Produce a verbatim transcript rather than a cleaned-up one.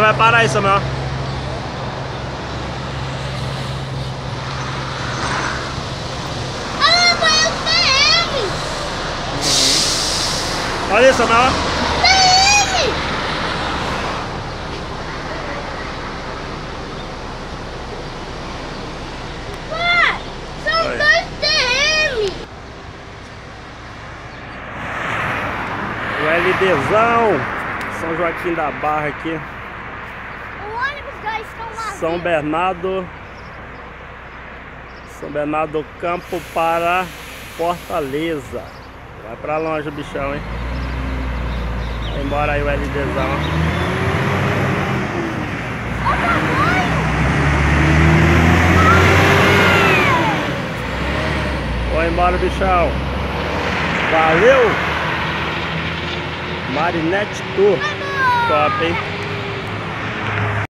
vai parar aí, Samuel. Ah, vai o T M! Olha isso, Samuel. T M! Pai, são Oi. dois T M! O LDzão. São Joaquim da Barra aqui. O ônibus já estão vazios. São Bernardo. São Bernardo do Campo para Fortaleza. Vai pra longe o bichão, hein? Vai embora aí o LDzão. Vai embora o bichão. Valeu! Marinette Tour. Top, hein?